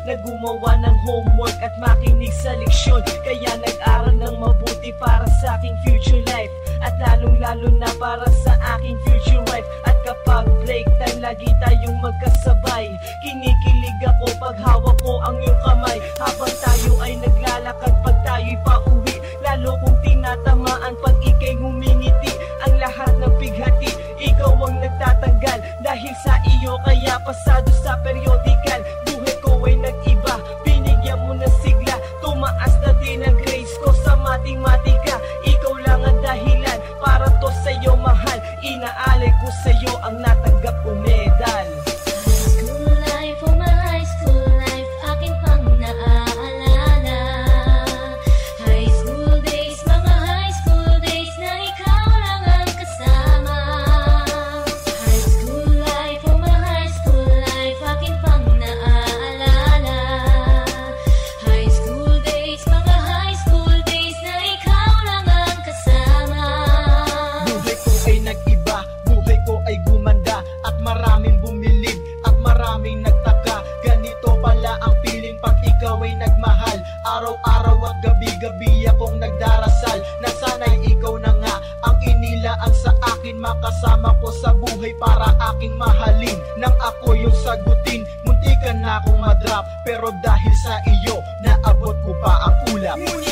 na gumawa ng homework at makinig sa leksyon. Kaya nag-aral ng mabuti para sa aking future life, at lalong-lalo na para sa aking future wife. At kapag break time, lagi tayong magkasabay. Kinikilig ako pag hawak ko ang iyong kamay, habang tayo ay naglalakad pag tayo'y pauwi. Lalo kong tinatamaan pag ika'y ngumingiti. Ang lahat ng pighati, ikaw ang nagtatanggal. Dahil sa iyo kaya pasado sa periodical. Buhay ko ay nag-iba, binigyan mo ng sigla. Tumaas na din ang grades ko sa matematika. Ikaw lang ang dahilan para to sa'yo mahal. Inaalay ko sa'yo ang natanggap kong medal. Araw-araw at gabi-gabi akong nagdarasal na sana'y ikaw na nga ang inilaan sa akin. Makasama ko sa buhay para aking mahalin. Nang ako yung sagutin, muntikan na akong madrop, pero dahil sa iyo, naabot ko pa ang ulap.